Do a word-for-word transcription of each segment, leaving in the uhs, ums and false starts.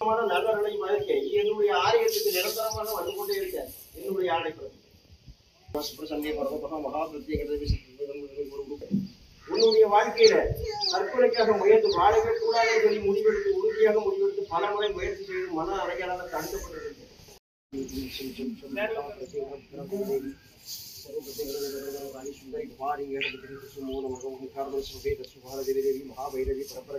நல்லவர்களை மதிக்க என்னுடைய ஆலயத்துக்கு நிரந்தரமாக வந்து கொண்டே இருக்க என்னுடைய ஆடை உன்னுடைய வாழ்க்கையில தற்கொலைக்காக முயற்சி வாழவே கூடாது சொல்லி முடிவெடுத்து உறுதியாக முடிவெடுத்து பல முறை முயற்சி செய்து மன அறைகளால் தடுக்கப்பட்டிருக்கிறது. महाभैरवी परपर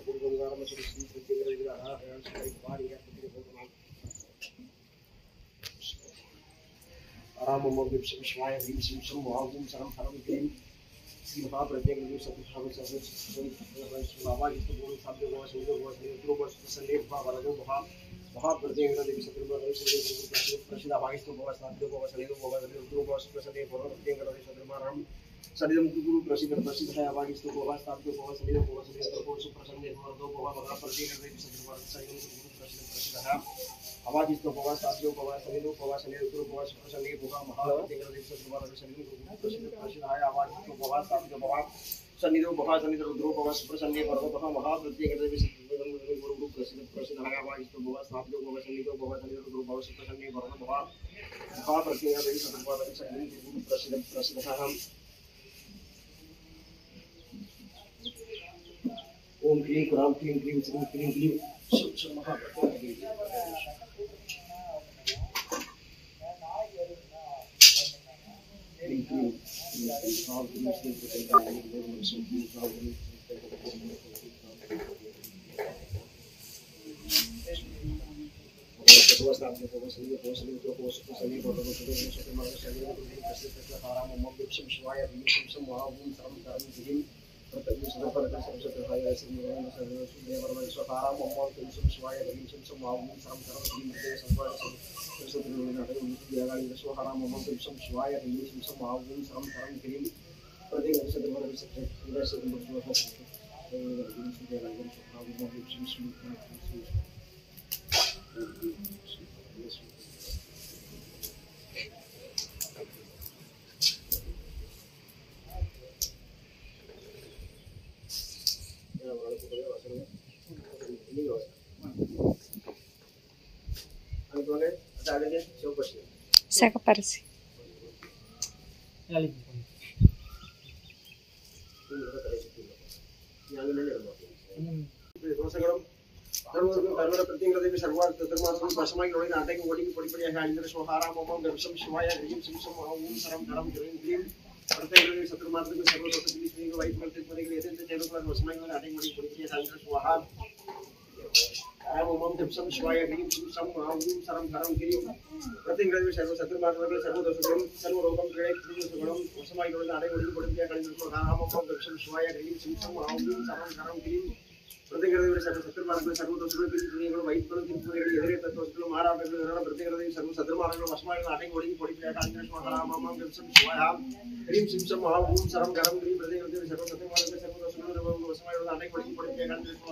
राम विश्वाय ह्रीं श्रीं शं महागुं सरं हरं क्लीं श्री महाप्रत्येक सत्भाव महाप्रत्येक देवी सत्य प्रसिद्ध भागिस्त सलिदम गुरु प्रसिद्ध प्रसिद्ध है भागिस्त स्थापित सलिदम सुप्रसन्न महाप्रत्येक देवी सत्य सलिदम गुरु प्रसिद्ध प्रसिद्ध है अवाजिस्तो पवा साध्यो पवा सलिदो पवा सलिदो गुरु पवा सुप्रसन्न पवा महाप्रत्येक देवी सत्य सलिदम गुरु प्रसिद्ध प्रसिद्ध है अवाजिस्तो पवा साध्यो पवा सलिदो पवा सलिदो गुरु पवा सुप्रसन्न पवा महाप्रत्येक देवी सत्य गुरु प्रसिद्ध प्रसिद्ध है अवाजिस्तो पवा साध्यो पवा सलिदो पवा सलिदो गुरु पवा सुप्रसन्न पवा महाप्रत्येक देवी सत्य सलिदम गुरु प्रसिद्ध प्रसिद्ध है ओम क्लीं क्राम क्लीं क्लीं श्रीं क्लीं क्लीं शिव शिव महाप्रत्येक क्लीं क्लीं साव क्लीं श्रीं प्रत्येक शिव क्लीं साव क्लीं भगवस्ताभ्य भगवसलियो भगवसलियो भगवसलियो भगवसलियो सत्यमार्गशलियो प्रसिद्ध ताराम मम विष्णु शिवाय ह्रीं शिव शं महागुं सरं करं गिरिं प्रत्येक सुदर्पण संसदहाय श्रीमोहन सर्वदेवरमय स्वताराम मम विष्णु शिवाय ह्रीं शिव शं महागुं सरं करं गिरिं प्रत्येक संवाद संसदनाटक उन्नतियागाळि स्वताराम मम विष्णु शिवाय ह्रीं शिव शं महागुं सरं करं गिरिं प्रत्येक सुदर्पण संसदहाय Saca parece. ओम दिवसम शिवाय ह्रीं शिव शं महागुं सरं करं गिरिं प्रतिग्रह सर्व शत्रुमार्गके सर्वदोषगणं सर्वरोगं प्रणेत्रिसुगणं वसमायिनोड नाडेगोडी कोडिया कलिंगो राम ओम दिवसम शिवाय ह्रीं शिव शं महागुं सरं करं गिरिं प्रतिग्रह सर्व शत्रुमार्गके सर्वदोषगणं प्रणेत्रिसुगणं वैद्यं तिरुपुरेडी एदरे तत्वस्कुल महाराजगण प्रतिग्रह सर्व शत्रुमार्गके वसमायिनोड नाडेगोडी कोडिया कलिंगो राम ओम दिवसम शिवाय ह्रीं शिव शं महागुं सरं करं गिरिं प्रतिग्रह सर्व शत्रुमार्गके सर्वदोषगणं वसमायिनोड नाडेगोडी कोडिया कलिंगो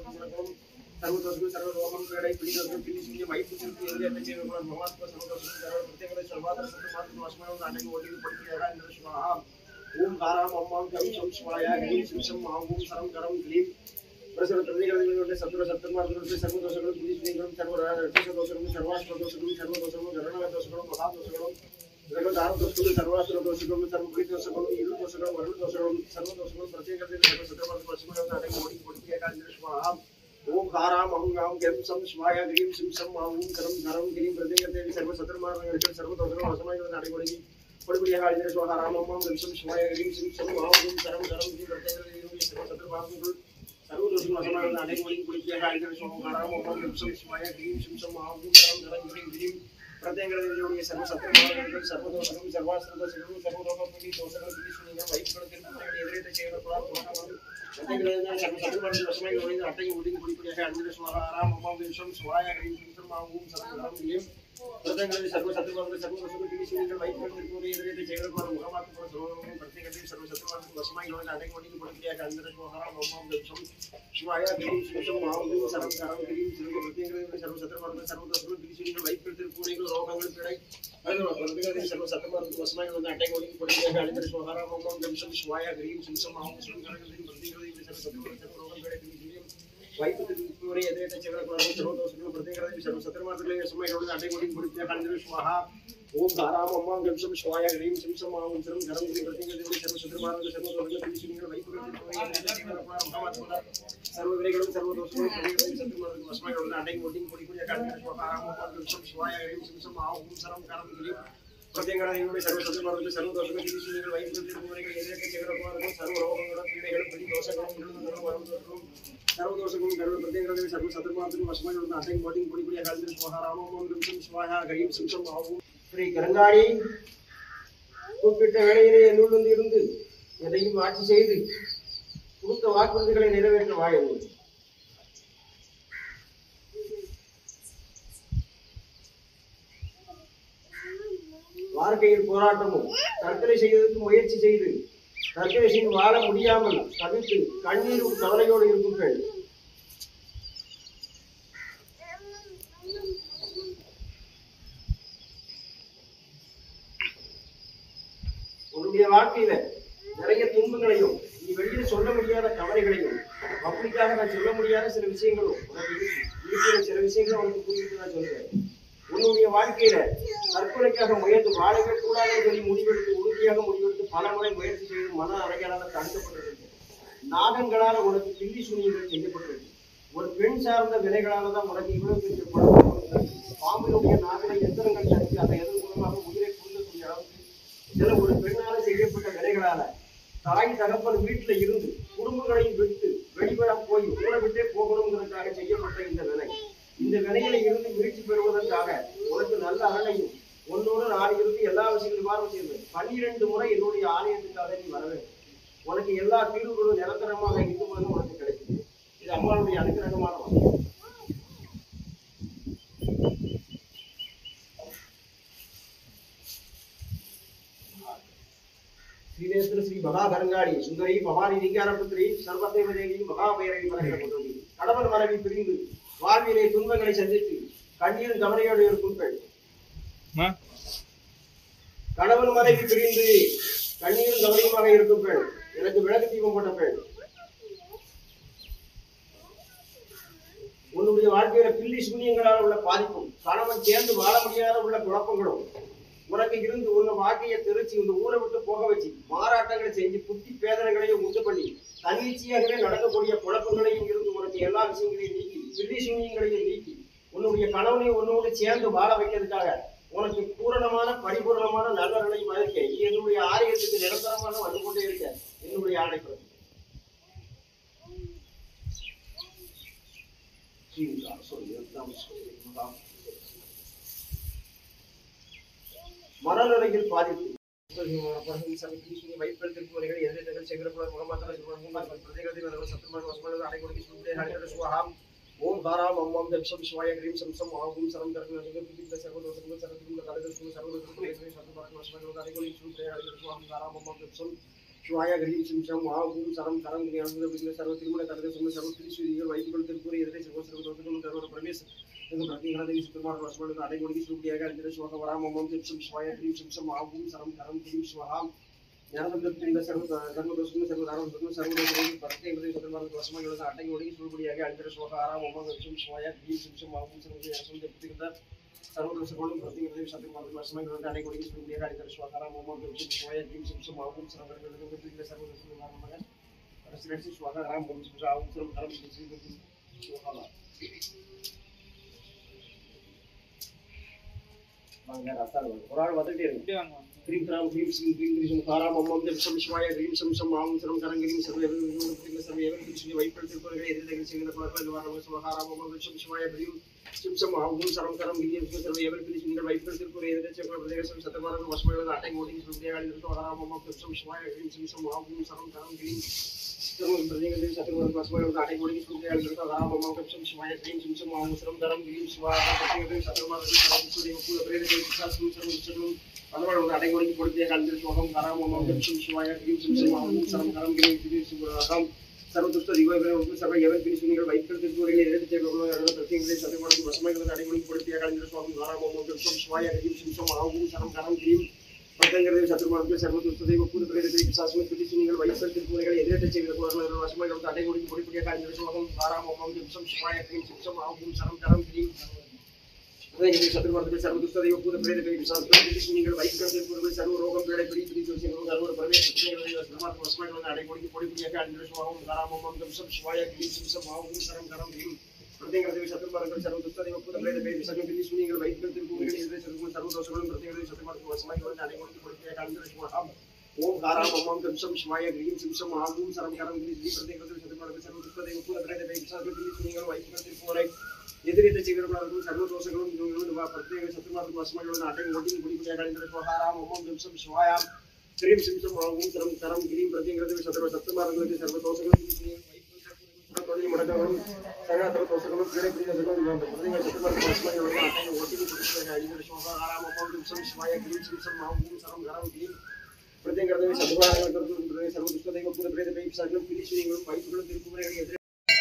सर्वदोषगणं सर्वरोगं प्रणेय पीडितोषगणं पिलिसिंगे वैद्यं एदरे तत्वस्कुल महात्मा सर्वदोषगणं सर्व प्रतिग्रह सर्वाद शत्रुमार्गके वसमायिनोड नाडेगोडी कोडिया कलिंगो ओम काराम ओम कं शं शिवाय ह्रीं शिव शं महागुं सरं करं गिरिं प्रसन्न प्रतिग्रह सत्तर शत्रुमार्गके सर्वदोषगणं पिलिसिंगे सर्वराजदोषगणं सर्वास्त्रदोषगणं सर्वदोषगणं गणनादोषगणं महादोषगणं गणदारदोषगणं सर्वास्त्रदोषगणं सर्वप्रीतिदोषगणं ईरुदोषगणं वरुणदोषगणं सर्वदोषगणं प्रतिग्रह शत्रुमार्गके वसमायिनोड नाडेगोडी कोडिया कलिंगो ओम काराम ओम कं शं शिवाय ह्रीं शिव शं महागुं सरं करं गिरिं प्रतिग्रह सर्व शत्रुमार्गके सर्वदोषगणं वसमायिनोड नाडेगोडी कोडिया कलिंगो राम ओम विष्णु शिवाय ह्रीं शिव शं महागुं सरं करं गिरिं प्रतिग्रह सर्व शत्रुमार्गके सर्वदोषगणं वसमायिनोड नाडेगोडी कोडिया कलिंगो राम ओम विष्णु शिवाय ह्रीं शिव शं महागुं सरं करं गिरिं प्रतिग्रह सर्व शत्रुमार्गके सर्वदोषगणं सर्वास्त्रदोषगणं सर्वरोगं दोषगणं पिलिसिंगे वैद्यं तिरुपुरेडी एदरे तत्वस्कुल प्रतिग्रह सर्व शत्रुमार्गके वसमायिनोड नाडेगोडी कोडिया कलिंगो राम ओम विष्णु शिवाय ह्रीं शिव शं महागुं सरं करं गिरिं प्रतिग्रह सर्व शत्रुमार्गके सर्वदोषगणं पिलिसिंगे वैद्यं तिरुपुरेडी एदरे तत्वस्कुल महात्मा प्रतिग्रह सर्व शत्रुमार्गके वसमायिनोड नाडेगोडी कोडिया कलिंगो राम ओम विष्णु शिवाय ह्रीं शिव शं महागुं सरं करं गिरिं प्रतिग्रह सर्व शत्रुमार्गके सर्वदोषगणं पिलिसिंगे वैद्यं तिरुपुरेडी रोगं प्रणेय प्रतिग्रह सर्व शत्रुमार्गके वसमायिनोड नाडेगोडी कोडिया कलिंगो राम ओम विष्णु शिवाय ह्रीं शिव शं महागुं सरं करं गिरिं प्रतिग्रह सर्व शत्रुमार्गके रोगं प्रणेय वैपुत्रे यदेते चक्रकुलं सर्वदोषकुलं प्रतिग्रहे सर्वसत्रमार्गले समयरोड अटेकोटिं पुरित्या कालिन्द्र स्वाहा ओम धाराम ओम गंसम शिवाय ह्रीं शिं सम ओम सर्वं धरम श्री प्रतिग्रहे सर्वसत्रमार्ग सर्वदोषकुलं प्रतिग्रहे वैपुत्रे सर्वविघ्नങ്ങളും सर्वदोषकुलं प्रतिग्रहे सत्रमार्ग समयरोड अटेकोटिं पुरित्या कालिन्द्र स्वाहा ओम गंसम शिवाय ह्रीं शिं सम ओम सर्वं धरम श्री प्रतिग्रहे सर्वसत्रमार्ग सर्वदोषकुलं प्रतिग्रहे वैपुत्रे यदेते चक्रकुलं सर्वरोगങ്ങളും पीडകളും प्रतिदोषங்களும் वरदोषकुलं सर्वदोषकुलं सर्व प्रतिग्रहे सर्व सत्रमार्ग वशमयोड अटेकोटिं पुरित्या कालिन्द्र स्वाहा ओम गंसम शिवाय ह्रीं शिं सम ओम ஸ்ரீ கருங்காடி குறிப்பிட்ட வேளையிலே என்னுள்ளே இருந்து எதையும் ஆட்சி செய்து கொடுத்த வாக்குறுதிகளை நிறைவேற்ற வாழுங்கள். வாழ்க்கையில் போராட்டமும் தற்கொலை செய்வதற்கு முயற்சி செய்து தற்கொலை செய்து வாழ முடியாமல் தவித்து கண்ணீரும் கவலையோடு இருக்கும் பெண் உன்னுடைய வாழ்க்கையில நிறைய துன்பங்களையும் நீ வெளியில் சொல்ல முடியாத கவலைகளையும் பப்ளிக்காக நான் சொல்ல முடியாத சில விஷயங்களும் உனக்கு இருக்கிற சில விஷயங்களும் உனக்கு புரிவிட்டு நான் சொல்லுவேன். உன்னுடைய வாழ்க்கையில தற்கொலைக்காக முயற்சி வாழவே கூடாது சொல்லி முடிவெடுத்து உறுதியாக முடிவெடுத்து பல முறை முயற்சி செய்து மன அறைகளால் தடுக்கப்பட்டிருக்கு. நாகங்களால் உனக்கு பில்லி சூனியங்கள் செய்யப்பட்டிருக்கு. ஒரு பெண் சார்ந்த வினைகளால தான் உனக்கு இவ்வளவு பெரிய குழப்பம். பாம்பினுடைய நாகனை எந்திரங்கள் தடுத்து அதை எதன் மூலமாக உயிரை புரிந்தக்கூடிய அளவுக்கு சில ஒரு பெண்ணால செய்யப்பட்ட வினைகளால தாய் தகப்பன் வீட்டுல இருந்து குடும்பங்களையும் விட்டு வெளிவர போய் ஊரை விட்டே போகணுங்கிறதுக்காக செய்யப்பட்ட இந்த வினை இந்த வினையில இருந்து மீட்சி பெறுவதற்காக உனக்கு நல்ல அரணையும் ஒன்னோடு நாடு இருந்து எல்லா விஷயங்களும் மாறும் செய்வேன். பன்னிரண்டு முறை என்னுடைய ஆலயத்துக்காக நீ வரவேன். உனக்கு எல்லா தீர்வுகளும் நிரந்தரமாக இருக்கும்போது உனக்கு கிடைக்கும். இது அம்மாவுடைய அனுகிரகமான வாக்கு. श्रीनेत्र श्री महाकरंगाड़ी सुंदरी भवानी लिंगारपुत्री सर्वदेवदेवी महाभैरवी மரகதபுத்திரி கடவுள் மனைவி பிரிந்து வாழ்விலே துன்பங்களை சந்தித்து கண்ணீர் கவலையோடு இருக்கும் பெண் கடவுள் மனைவி பிரிந்து கண்ணீர் கவலையுமாக இருக்கும் பெண் எனக்கு விளக்கு தீபம் போட்ட பெண் உன்னுடைய வாழ்க்கையில பில்லி சூனியங்களால் உள்ள பாதிப்பும் கணவன் சேர்ந்து வாழ முடியாத உள்ள குழப்பங்களும் உனக்கு இருந்து உன்னை வாழ்க்கையை தெரிச்சு இந்த ஊரை விட்டு போக வச்சு மாறாட்டங்களை செஞ்சு புத்தி பேதனைகளையும் உண்டு பண்ணி தன்னிச்சையாகவே நடக்கக்கூடிய குழப்பங்களையும் இருந்து உனக்கு எல்லா விஷயங்களையும் நீக்கி பில்லி சூனியங்களையும் நீக்கி உன்னுடைய கணவனையும் உன்னோடு சேர்ந்து வாழ வைக்கிறதுக்காக உனக்கு பூரணமான பரிபூர்ணமான நல்லவர்களையும் வளர்க்க நீ என்னுடைய ஆலயத்துக்கு நிரந்தரமாக வந்து கொண்டே இருக்க என்னுடைய ஆணைப்படும் மனநிலையில் பாதிப்பு வைப்பதற்கு முறைகள் எதிர்த்து செங்கற்புல முகமாத்திர பிரதேகத்தில் சத்துமாக வசமாக அடைக்கொடுக்கி சுவாகம் ஓம் தாராம் அம்மாம் தப்சம் சிவாய கிரீம் சம்சம் ஆகும் சரம் கரங்கள் சர்வதோஷங்கள் சர்வதோஷங்கள் கலதோஷங்கள் சர்வதோஷங்கள் சத்துமாக வசமாக அடைக்கொடுக்கி சுவாகம் தாராம் அம்மாம் தப்சம் शिवाय ह्रीं शिं सं ओम सरं करं ज्ञानविघ्न सर्वत्रिगुण कलदोषं सर्वत्रिश्रीகள் வைப்புகள் திருப்பூர் எதிரே சர்வசர்வதோஷங்களும் கருவ பிரவேச இந்த பிரதிகரணத்தை சுத்தமாக வசமாக அடைகொடுக்கி சுருடியாக அடிக்கிற சுவாக வராம் ஓம் தப்சம் சிவாய ह्रीं शिं सं ओम सरं करं ह्रीं स्वाहा ஞானதத்தின் சர்வ சர்வதோஷங்களும் சர்வதாரோஷங்களும் சர்வதோஷங்களும் பிரத்யேகத்தை சுத்தமாக வசமாக அடைகொடுக்கி சுருடியாக அடிக்கிற சுவாக வராம் ஓம் தப்சம் சிவாய ह्रीं शिं सं ओम सरं ஞானதம் தப்பிக்கிற सर्वदोषங்களும் பிரதிகரணத்தை சத்துமாக வசமாக அடைகொடுக்கி சுருடியாக அடிக்கிற சுவாக வராம் ஓம் தப்சம் சிவாய ह्रीं शिं सं ओम सरं करं सर्वदोषங்களும் நாமமாக பிரசிடென்சி சுவாக வராம் ஓம் सरं ओम सरं करं சுவாக வாங்க ராசால ஒரு ஆள் வந்துட்டே இருக்கு கிரீம் கிராம் கிரீம் சிங் கிரீம் கிரீம் காராம் அம்மம் தப்சம் சிவாய கிரீம் சம் சம் ஆகும் சரம் கரங் கிரீம் சர்வ சர்வ கிருஷ்ணி வைப்பெடுத்து பொருள்களை எதிர்த்து செய்கிற பலப்பல வாரம் சுகாராம் அம்மம் தப்சம் சிவாய கிரீம் சிம் சம் ஆகும் சரம் கரங் கிரீம் சர்வ எவர் கிருஷ்ணி வைப்பெடுத்து பொருள்களை எதிர்த்து செய்கிற பிரதேசம் சத்தமாரம் வசமாக அட்டை ஓடி சுத்தியாடி சுகாராம் அம்மம் தப்சம் சிவாய கிரீம் சிம் சம் ஆகும் சரம் கரங் கிரீம் பிரதேசம் சத்தமாரம் வசமாக அட்டை ஓடி சுத்தியாடி சுகாராம் அம்மம் தப்சம் சிவாய கிரீம் சிம் சம் ஆகும் சரம் கரங் கிரீம் சிவாய பிரதேசம் சத்தமாரம் சுத்தியாடி பூல பிரேதத்தை சாஸ்திரம் சர்வ அதோட அடைகொடுக்கி கொடுத்தே கலந்து சோகம் கராம் ஓம் தப்சம் சிவாய ह्रीं शिं सं ओम सरं करं ह्रीं स्वाहा सर्वदुष्ट दिव्य सर्व एवं கிருஷ்ணிகள் வைப்பெடுத்து பொருள்களை எதிர்த்து செய்கிற பிரத்யேகத்தை சத்துமாக வசமாக அடைகொடுக்கி கொடுத்தே கலந்து சோகம் கராம் ஓம் தப்சம் சிவாய ह्रीं शिं सं ओम सरं करं ह्रीं பிரதங்கரதேவி சத்துருமானத்தில் சர்வதுஷ்டதேவ பூதபிரேதத்தை பிசாசுகள் பிடிச்சுனிகள் வைசல் திருப்பூரைகளை எதிரேற்ற செய்கிற போராளர்கள் வசமாய் வந்து அடை ஒடுக்கி பொடிப்படியாக காய்ந்த விஷமகம் ஆறாம் ஓம் சிம்சம் சிவாய கிரீம் சிம்சம் ஆகும் சரம் கரம் கிரீம் பிரதங்கரதேவி சத்துருமானத்தில் சர்வதுஷ்டதேவ பூதபிரேதத்தை பிசாசுகள் பிடிச்சுனிகள் வைசல் திருப்பூரைகளை சர்வ ரோகம் பேடை பிடி பிடி விஷயங்கள் சர்வ பிரவேச வசமாய் வந்து அடை ஒடுக்கி பொடிப்படியாக காய்ந்த விஷமகம் ஆறாம் ஓம் சிம்சம் சிவாய கிரீம் சிம்சம் ஆகும் சரம் கரம் கிரீம் பிரதங்கரதேவி சத்துருமானத்தில் சர்வதுஷ்டதேவ பூதபிரேதத்தை பிசாசுகள் பிடிச்சுனிகள் வைசல் திருப்பூரைகளை எதிரேற்ற சர்வ தோஷங்களும் பிரதங்கரதேவி சத்துருமானத்தில் வசமாய் வந்து அடை ஒடுக்கி பொடிப்படியாக காய்ந்த விஷமகம் ஓம் காராம் ஓம் கம்சம் சிவாய கிரீம் சிம்சம் ஆகும் சரம் கரம் கிரீம் பிரதங்கரதேவி சத்துருமானத்தில் சர்வதுஷ்டதேவ பூதபிரேதத்தை பிசாசுகள் பிடிச்சுனிகள் வைசல் திருப்பூரை எதிரேற்ற செய்கிறவர்களும் சர்வ தோஷங்களும் பிரத்யேக சத்துருமானத்தில் வசமாய் வந்து அடை ஒடுக்கி பொடிப்படியாக காய்ந்த விஷமகம் ஓம் கம்சம் சிவாய கிரீம் சிம்சம் ஆகும் சரம் கரம் கிரீம் பிரதங்கரதேவி சத்துரு சத்துருமானங்களுக்கு சர்வ தோஷங்களும் தொழில் முடக்கங்களும் சகல தோஷங்களும் கிடைப்பிடிகளும் பிரதங்கர சத்துருமானத்தில் வசமாய் வந்து அடை ஒடுக்கி பொடிப்படியாக காய்ந்த விஷமகம் ஓம் கம்சம் சிவாய கிரீம் சிம்சம் ஆகும் சரம் கரம் கிரீம் பிரதங்கரதேவி சத்துருமானங்களுக்கு சர்வதுஷ்டதேவ பூதபிரேதத்தை பிசாசுகளும் பிடிச்சுனிகளும் வைசலும் திருப்பூரைகளை எதிரே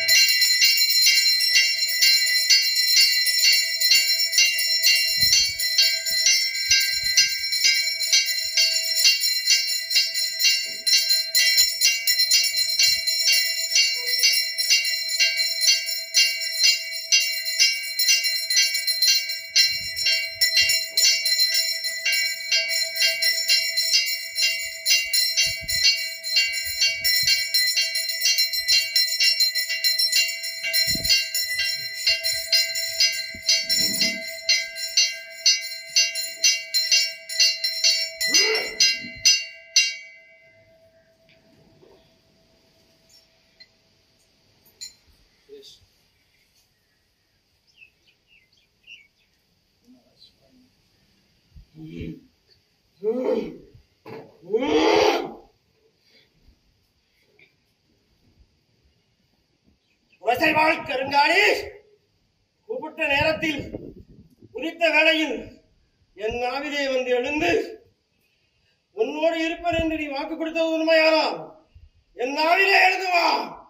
வசைவாள் கருங்காலி கூப்பிட்ட நேரத்தில் குறித்த வேளையில் என் நாவிலே வந்து எழுந்து உன்னோடு இருப்பேன் என்று நீ வாக்கு கொடுத்தது உண்மையானால் என் நாவிலே எழுந்து வா.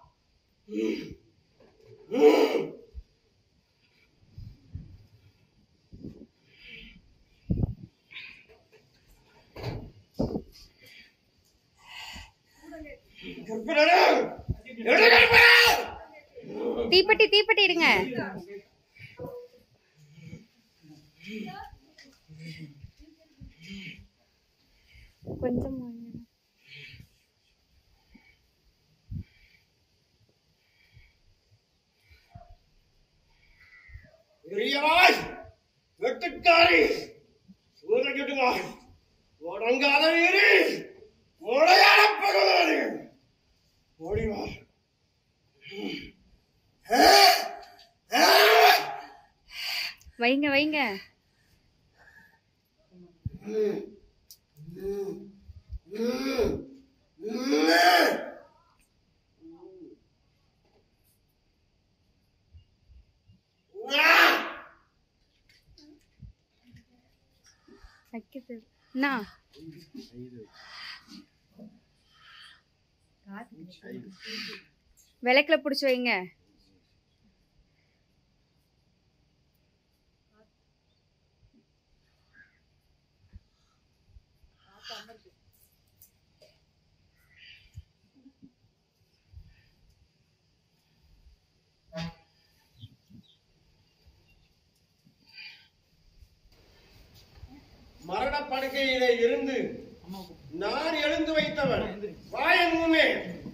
தீப்பெட்டி தீப்பெட்டி எடுங்க. கொஞ்சம் வெட்டுக்காரி சூரகட்டுமாய் உடங்காத வீரி முளையான பகவானே ஓடிவா. வைங்க வைங்க. விளக்குல புடிச்சு வைங்க. மரண படுக்கையிலே இருந்து நான் எழுந்து வைத்தவன் வாயங்குமே.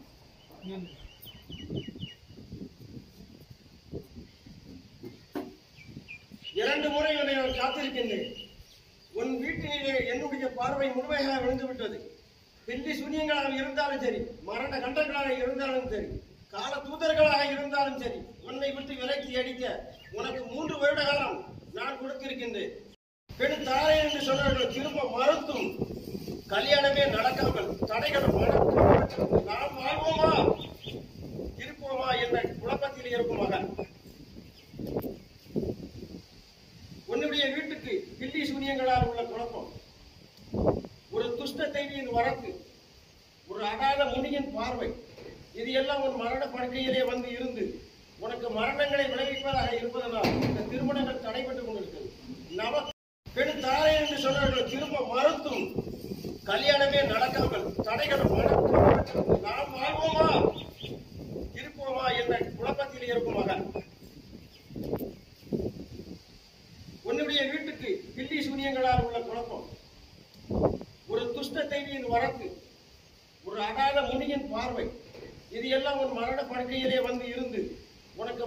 இரண்டு முறை உன்னை நான் காத்திருக்கின்றேன். உன் வீட்டிலே என்னுடைய பார்வை முழுமையாக விழுந்து விட்டது. பில்லி சூன்யங்களாக இருந்தாலும் சரி, மரண கண்டங்களாக இருந்தாலும் சரி, கால தூதர்களாக இருந்தாலும் சரி, உன்னை விட்டு விலக்கி அடிக்க உனக்கு மூன்று வருட காலம் நான் கொடுத்திருக்கின்றேன். பெண் தாரை என்று சொன்னவர்கள் திரும்ப மறுத்தும் கல்யாணமே நடக்காமல் தடைகள் நாம் வாழ்வோமா இருப்போமா என்ற குழப்பத்தில் இருக்கும் மகன் உன்னுடைய வீட்டுக்கு பில்லி சூன்யங்களால் உள்ள குழப்பம், ஒரு துஷ்ட தேவியின் வரத்து, ஒரு அகால முனியின் பார்வை, இது எல்லாம் உன் மரண படுக்கையிலே வந்து இருந்து உனக்கு மரணங்களை விளைவிப்பதாக இருப்பதனால் இந்த திருமணங்கள் தடைபட்டுக் கொண்டிருக்கிறது. நவ பெண் தாரை என்று சொன்னவர்கள் திரும்ப மறுத்தும்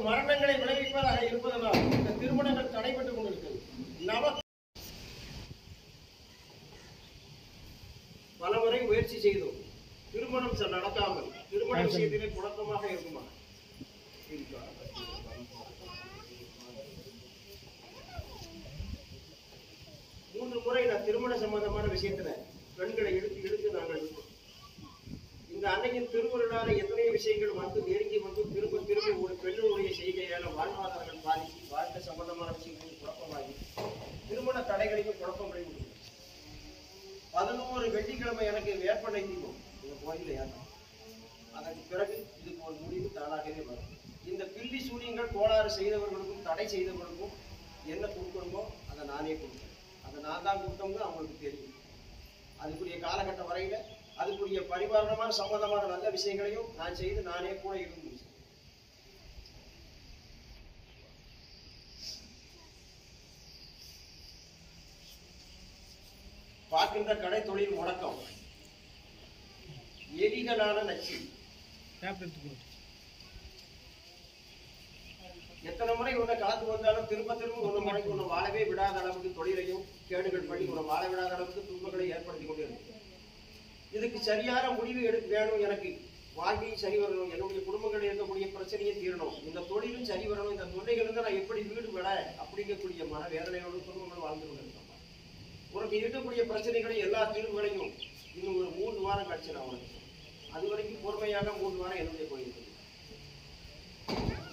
மரணங்களை விளைவிப்பதாக இருப்பதனால் இந்த திருமணங்கள் தடைபட்டுக் கொண்டிருக்கிறது. நவ பலமுறை முயற்சி செய்தோம், திருமணம் நடக்காமல் திருமண விஷயத்திலே குழப்பமாக இருக்குமா? மூன்று முறை நான் திருமண சம்பந்தமான விஷயத்துல பெண்களை இழுத்து இழுத்து நாங்கள் இருக்கோம். இந்த அன்னையின் திருமணால எத்தனை விஷயங்கள் வந்து நெருங்கி வந்து திரும்ப திரும்ப ஒரு பெண்ணுடைய செய்கையால வாழ்வாதாரங்கள் பாதிச்சு வாழ்க்கை சம்பந்தமான விஷயங்கள் குழப்பமாகி திருமண தடைகளையும் குழப்பங்களையும் பதினோரு வெள்ளிக்கிழமை எனக்கு வேப்பனை தீபம் இந்த கோயில ஏற்றம். அதற்கு பிறகு இதுக்கு ஒரு முடிவு தானாகவே வரும். இந்த பில்லி சூரியங்கள் கோளாறு செய்தவர்களுக்கும் தடை செய்தவர்களுக்கும் என்ன கொடுக்கணுமோ அதை நானே கொடுத்தேன். அதை நான் தான் கொடுத்தோம்னு அவங்களுக்கு தெரியும். அதுக்குரிய காலகட்ட வரையில அதுக்குரிய பரிபாலனமான சம்பந்தமான நல்ல விஷயங்களையும் நான் செய்து நானே கூட இருந்து பார்க்கின்ற கடை தொழில் முடக்கம், எலிகளான நச்சு. எத்தனை முறை உன்னை காத்து வந்தாலும் திரும்ப திரும்ப ஒரு முறைக்கு உன்னை வாழவே விடாத அளவுக்கு தொழிலையும் கேடுகள் பண்ணி உன்னை வாழ விடாத அளவுக்கு துன்பங்களை ஏற்படுத்தி கொண்டு இருக்கு. இதுக்கு சரியான முடிவு எடுக்க வேணும். எனக்கு வாழ்க்கையும் சரி வரணும், என்னுடைய குடும்பங்கள் இருக்கக்கூடிய பிரச்சனையும் தீரணும், இந்த தொழிலும் சரி வரணும், இந்த தொல்லைகள் இருந்து நான் எப்படி வீடு விட அப்படிங்கக்கூடிய மன வேதனையோடு குடும்பங்கள் வாழ்ந்து கொண்டு இருக்கோம். உனக்கு இருக்கக்கூடிய பிரச்சனைகளை எல்லா தீர்வுகளையும் இன்னும் ஒரு மூன்று வாரம் கழிச்சு நான் உனக்கு அது வரைக்கும் பொறுமையாக மூன்று வாரம் என்னுடைய போயிருக்கேன்.